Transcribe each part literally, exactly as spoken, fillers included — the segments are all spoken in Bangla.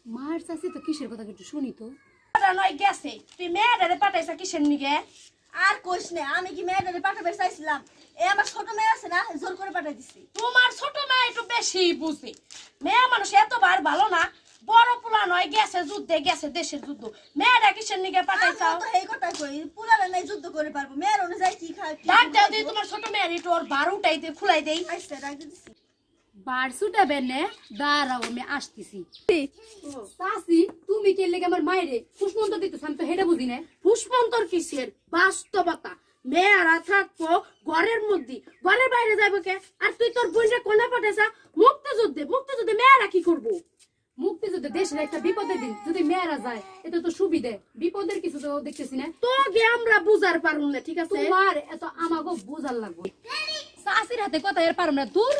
মার চাচি তো কিসের কথা একটু শুনি তো। নয় গেছে তুই মেয়েটারে পাঠাইছা কিসের নিগে? আর কইস না, আমি কি মেয়েটারে পাঠাবে চাইছিলাম? এই আমার ছোট মেয়ে আছে না, জোর করে পাঠাই দিছি। তোমার ছোট মেয়ে একটু বেশি বুঝে। মেয়ে মানুষ এতবার ভালো না। বড় পোলা নয় গেছে যুদ্ধে, গেছে দেশের যুদ্ধ। মেয়েটা কিসের নিগে পাঠাইছাও? তো এই কথা কই, পুলারে নাই যুদ্ধ করে পারবো, মেয়ের অনুযায়ী কি খায়? ডাক দাও দিই তোমার ছোট মেয়ের একটু ওর বারোটাই দিয়ে খুলাই দেই। আচ্ছা ডাক দিছি। বারসুটা বেনে দাঁড়াও আমি আসতেছি। চাচি তুমি কে লেগে আমার মায়েরে পুষ্পন্ত দিতেছ, আমি তো হেটা বুঝি না। পুষ্পন্তর কিসের বাস্তবতা? মেয়েরা থাকবো ঘরের মধ্যে, ঘরের বাইরে যাবো কে? আর তুই তোর বোনটা কোনা পাঠাইছা মুক্তিযুদ্ধে। মুক্তিযুদ্ধে মেয়েরা কি করবো? মুক্তিযুদ্ধে দেশের একটা বিপদের দিন যদি মেয়েরা যায় এটা তো সুবিধে, বিপদের কিছু তো দেখতেছি না। তোকে আমরা বুঝার পারুম না, ঠিক আছে? তোমার এত আমাকে বুঝার লাগবে। চাচির হাতে কথা এর পারুম না। দূর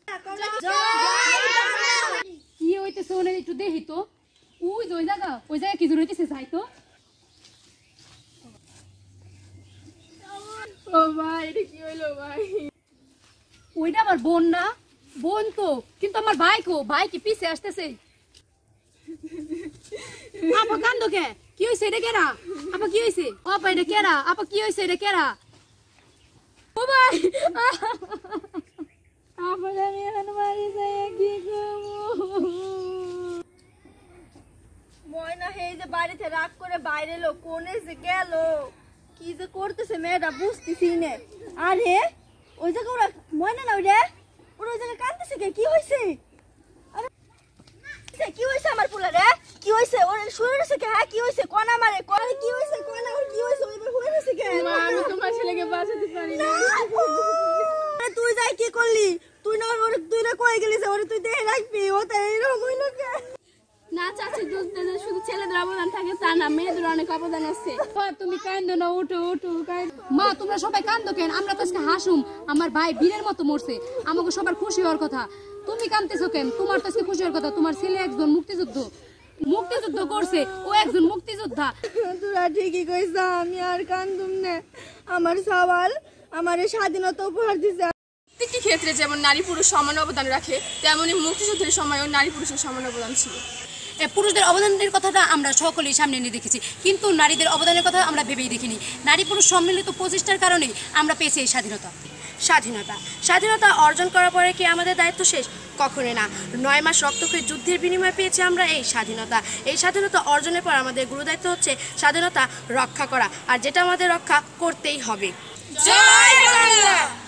কি হইতেছে ওনে একটু দেখি তো। ওই যে ওই জায়গা ওই জায়গা কি জোর হইতেছে যাই তো। ও ভাই এটা কি হইলো ভাই? ওইটা আমার বোন না? বোন তো, কিন্তু আমার ভাই কো? ভাই কি পিছে আসতেছে? আপা কান্দো কে? কি হইছে এটা কেরা? আপা কি হইছে? আপা এটা কেরা? আপা কি হইছে এটা কেরা? ও ভাই আপা আমি এখন বাড়ি যাই কি করব? ময়না হে যে বাড়িতে রাগ করে বাইরে এলো, কোনে যে গেল, কি যে করতেছে মেয়েটা বুঝতেছি না। আরে ওই জায়গা ওরা ময়না না ওরে, ওরা ওই জায়গায় কাঁদতেছে কে? কি হয়েছে? আরে কি হয়েছে আমার পোলা রে? কি হয়েছে? ওর শুয়ে রয়েছে কে? হ্যাঁ কি হয়েছে? কোনা মারে কোনা, কি হয়েছে? কোনা ওর কি হয়েছে? ওই শুয়ে রয়েছে কে? আমি তোমার ছেলেকে বাঁচাতে পারি না। আরে তুই যাই কি করলি? তুই না ওর তুই না কই গেলি যে ওরে তুই দেখে রাখবি? ও তাই এরকম হইলো কে? না চাচি, দুধ শুধু ছেলেদের অবদান থাকে তা না, মেয়েদের অনেক অবদান আছে। তুমি কান্দো না, উঠো উঠো। মা তোমরা সবাই কান্দো কেন? আমরা তো আজকে হাসুম, আমার ভাই বীরের মতো মরছে, আমাকে সবার খুশি হওয়ার কথা। তুমি কান্দতেছো কেন? তোমার তো আজকে খুশি হওয়ার কথা। তোমার ছেলে একজন মুক্তিযুদ্ধ মুক্তিযুদ্ধ করছে, ও একজন মুক্তিযোদ্ধা। তোরা ঠিকই কইছ, আমি আর কান্দুম না। আমার সওয়াল আমার স্বাধীনতা উপহার দিছে। প্রত্যেকটি ক্ষেত্রে যেমন নারী পুরুষ সমান অবদান রাখে, তেমনি মুক্তিযুদ্ধের সময়ও নারী পুরুষের সমান অবদান ছিল। পুরুষদের অবদানের কথাটা আমরা সকলেই সামনে নিয়ে দেখেছি, কিন্তু নারীদের অবদানের কথা আমরা ভেবেই দেখিনি। নারী পুরুষ সম্মিলিত প্রচেষ্টার কারণেই আমরা পেয়েছি এই স্বাধীনতা। স্বাধীনতা স্বাধীনতা অর্জন করার পরে কি আমাদের দায়িত্ব শেষ? কখনোই না। নয় মাস রক্তক্ষয়ী যুদ্ধের বিনিময়ে পেয়েছি আমরা এই স্বাধীনতা। এই স্বাধীনতা অর্জনের পর আমাদের গুরুদায়িত্ব হচ্ছে স্বাধীনতা রক্ষা করা, আর যেটা আমাদের রক্ষা করতেই হবে। জয় বাংলা।